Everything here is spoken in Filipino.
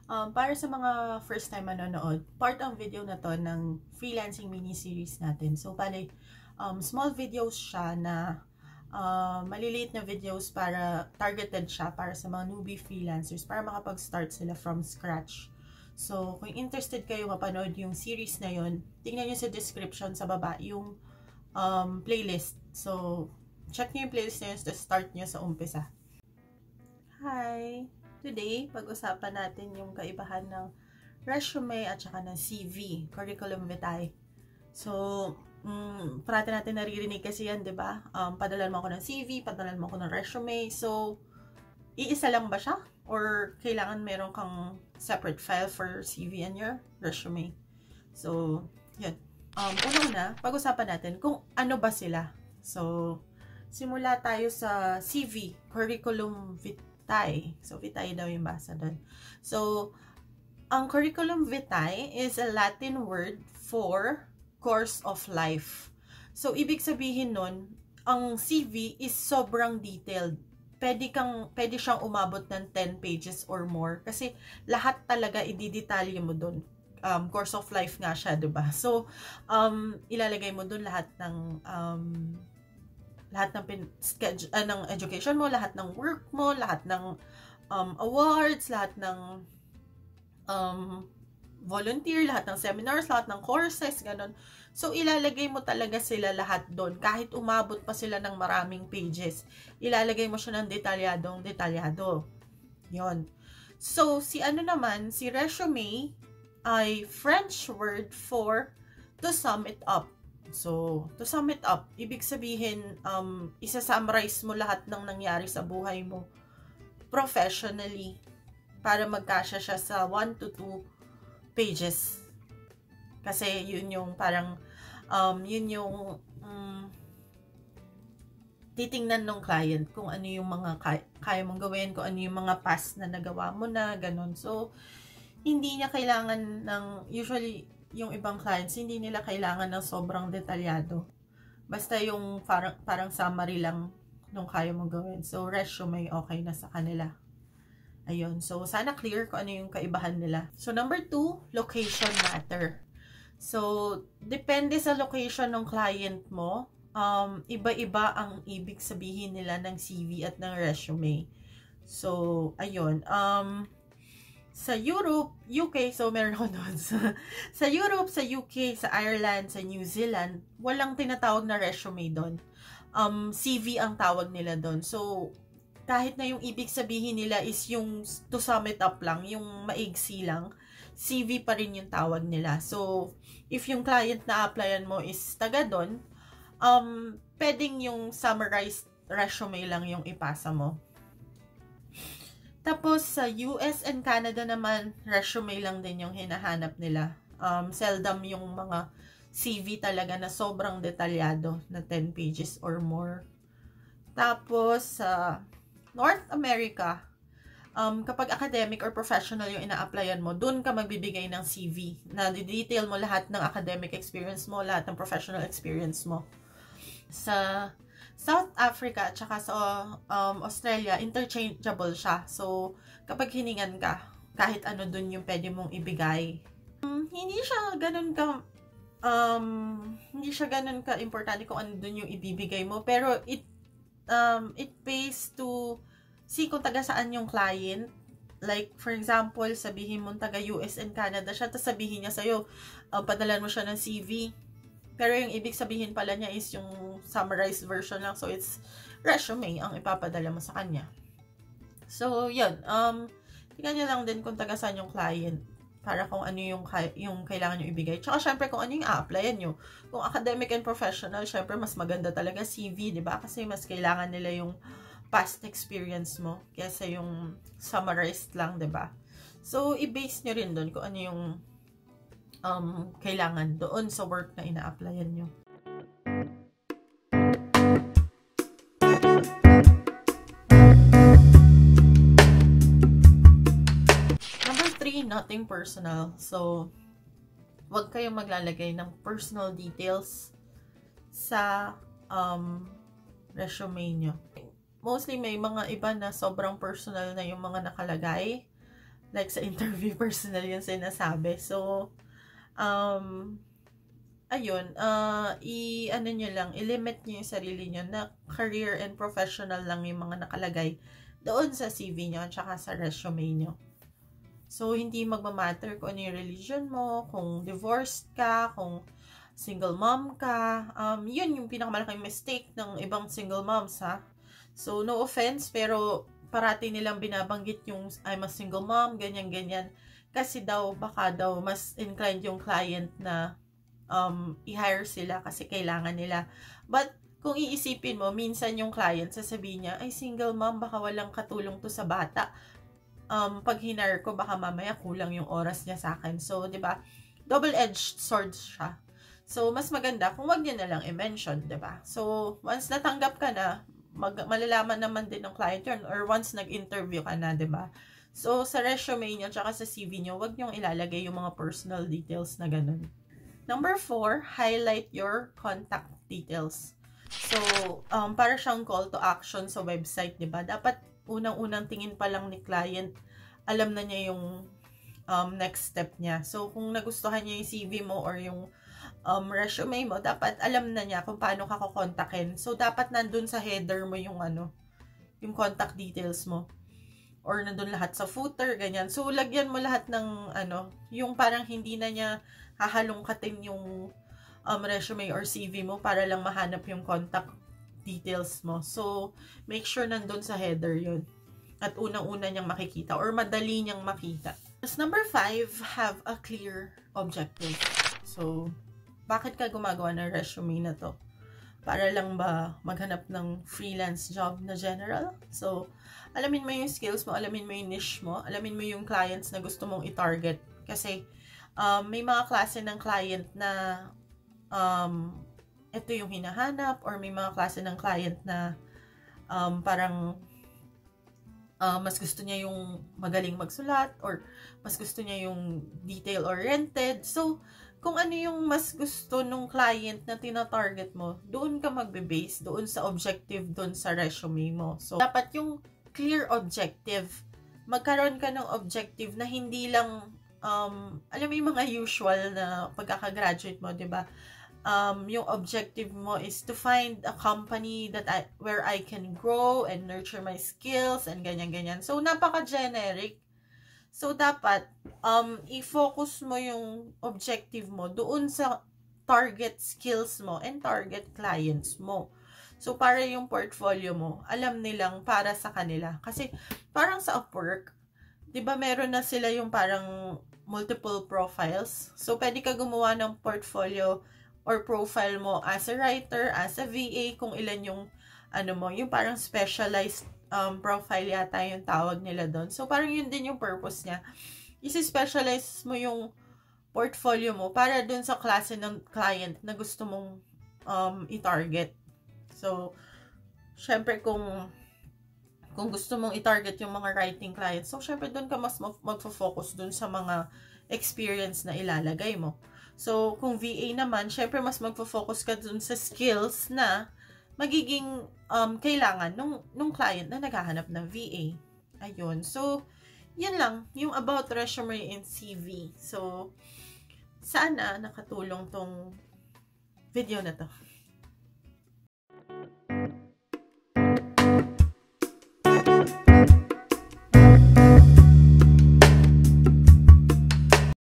Para sa mga first time manonood, part ang video na to ng freelancing mini-series natin. So, bali, small videos siya na maliliit na videos para targeted siya para sa mga newbie freelancers para makapag-start sila from scratch. So, kung interested kayo mapanood yung series na yun, tingnan nyo sa description sa baba yung playlist. So, check nyo yung playlist na yun to start nyo sa umpisa. Hi! Today, pag-usapan natin yung kaibahan ng resume at saka ng CV, curriculum vitae. So, parati natin naririnig kasi yan, di ba? Padalan mo ako ng CV, padalan mo ako ng resume. So, iisa lang ba siya? Or kailangan meron kang separate file for CV and your resume? So, yun. Una, pag-usapan natin kung ano ba sila. So, simula tayo sa CV, curriculum vitae. So, vitae daw yung basa doon. So, ang curriculum vitae is a Latin word for course of life. So, ibig sabihin nun, ang CV is sobrang detailed. Pwede siyang umabot ng 10 pages or more kasi lahat talaga ididetalye mo doon. Course of life nga siya, diba? So, ilalagay mo doon lahat ng ng education mo, lahat ng work mo, lahat ng awards, lahat ng volunteer, lahat ng seminars, lahat ng courses, ganun. So, ilalagay mo talaga sila lahat doon. Kahit umabot pa sila ng maraming pages, ilalagay mo siya ng detalyado. Yon. So, si resume ay French word for to sum it up. So, to sum it up, ibig sabihin, isa-summarize mo lahat ng nangyari sa buhay mo professionally para magkasya siya sa 1 to 2 pages. Kasi yun yung parang, titingnan ng client kung ano yung mga kaya mong gawin, kung ano yung mga past na nagawa mo na, ganun. So, hindi niya kailangan ng, usually, yung ibang clients, hindi nila kailangan ng sobrang detalyado. Basta yung parang summary lang nung kaya mong gawin. So, resume, okay na sa kanila. Ayun. So, sana clear kung ano yung kaibahan nila. So, number 2, location matter. So, depende sa location ng client mo, iba-iba ang ibig sabihin nila ng CV at ng resume. So, ayun. Sa Europe, UK, so meron ako doon. Sa Europe, sa UK, sa Ireland, sa New Zealand, walang tinatawag na resume doon. CV ang tawag nila doon. So, kahit na yung ibig sabihin nila is yung to sum it up lang, yung maigsi lang, CV pa rin yung tawag nila. So, if yung client na applyan mo is taga doon, pwedeng yung summarized resume lang yung ipasa mo. Tapos, sa US and Canada naman, resume lang din yung hinahanap nila. Seldom yung mga CV talaga na sobrang detalyado na 10 pages or more. Tapos, sa North America, kapag academic or professional yung ina-applyan mo, dun ka magbibigay ng CV na detail mo lahat ng academic experience mo, lahat ng professional experience mo. Sa South Africa at saka sa Australia, interchangeable siya. So, kapag hiningan ka, kahit ano dun yung pwede mong ibigay. Hindi siya ganun ka importante kung ano dun yung ibibigay mo. Pero it pays to see kung taga saan yung client. Like, for example, sabihin mo taga US and Canada siya, tapos sabihin niya sa'yo, padalan mo siya ng CV. Pero yung ibig sabihin pala niya is yung summarized version lang. So, it's resume ang ipapadala mo sa kanya. So, yun. Tingnan nyo lang din kung taga saan yung client para kung ano yung kailangan nyo ibigay. Tsaka, syempre, kung ano yung a-applyan nyo. Kung academic and professional, syempre, mas maganda talaga CV, diba? Kasi mas kailangan nila yung past experience mo kaysa yung summarized lang, diba? So, i-base nyo rin doon kung ano yung kailangan doon sa work na ina-applyan nyo. Number 3, nothing personal. So, wag kayong maglalagay ng personal details sa resume nyo. Mostly may mga iba na sobrang personal na yung mga nakalagay. Like sa interview, personal yung sinasabi. So, ayun, ano nyo lang, i-limit nyo yung sarili nyo na career and professional lang yung mga nakalagay doon sa CV nyo at saka sa resume nyo. So, hindi magmamatter kung ano yung religion mo, kung divorced ka, kung single mom ka. Yun yung pinakamalaking mistake ng ibang single moms, ha? So, no offense, pero parati nilang binabanggit yung I'm a single mom, ganyan-ganyan. Kasi daw, baka daw, mas inclined yung client na i-hire sila kasi kailangan nila. But, kung iisipin mo, minsan yung client sasabihin niya, ay, single mom, baka walang katulong to sa bata. Pag hinire ko, baka mamaya kulang yung oras niya sa akin. So, di ba? Double-edged sword siya. So, mas maganda kung wag niya na lang i-mention, di ba? So, once natanggap ka na, malalaman naman din ng client yun, or once nag-interview ka na, di ba? So, sa resume niyo, tsaka sa CV niyo, wag niyong ilalagay yung mga personal details na ganun. Number 4, highlight your contact details. So, para siyang call to action sa website, di ba? Dapat unang-unang tingin pa lang ni client, alam na niya yung next step niya. So, kung nagustuhan niya yung CV mo or yung resume mo, dapat alam na niya kung paano ka kukontakin. So, dapat nandun sa header mo yung yung contact details mo. Or nandun lahat sa footer, ganyan. So, lagyan mo lahat ng, yung parang hindi na niya hahalongkatin yung resume or CV mo para lang mahanap yung contact details mo. So, make sure nandun sa header yun. At unang-una niyang makikita or madali niyang makita. Number 5, have a clear objective. So, bakit ka gumagawa ng resume na to? Para lang ba maghanap ng freelance job na general? So, alamin mo yung skills mo, alamin mo yung niche mo, alamin mo yung clients na gusto mong i-target. Kasi, may mga klase ng client na ito yung hinahanap, or may mga klase ng client na parang mas gusto niya yung magaling magsulat, or mas gusto niya yung detail-oriented. So, kung ano yung mas gusto nung client na tina-target mo, doon ka magbe-base, doon sa objective, doon sa resume mo. So, dapat yung clear objective. Magkaroon ka ng objective na hindi lang, alam mo yung mga usual na pagkakagraduate mo, di ba? Yung objective mo is to find a company where I can grow and nurture my skills and ganyan-ganyan. So, napaka-generic. So, dapat, i-focus mo yung objective mo doon sa target skills mo and target clients mo. So, para yung portfolio mo, alam nilang para sa kanila. Kasi, parang sa Upwork, di ba meron na sila yung parang multiple profiles. So, pwede ka gumawa ng portfolio or profile mo as a writer, as a VA, kung ilan yung, yung parang specialized profile yata yung tawag nila doon. So, parang yun din yung purpose niya. Isi-specialize mo yung portfolio mo para doon sa klase ng client na gusto mong i-target. So, syempre kung gusto mong i-target yung mga writing clients, so syempre doon ka mas magfo-focus doon sa mga experience na ilalagay mo. So, kung VA naman, syempre mas magfo-focus ka doon sa skills na magiging kailangan nung client na naghahanap ng VA. Ayun. So, yun lang. Yung about resume and CV. So, sana nakatulong tong video na to.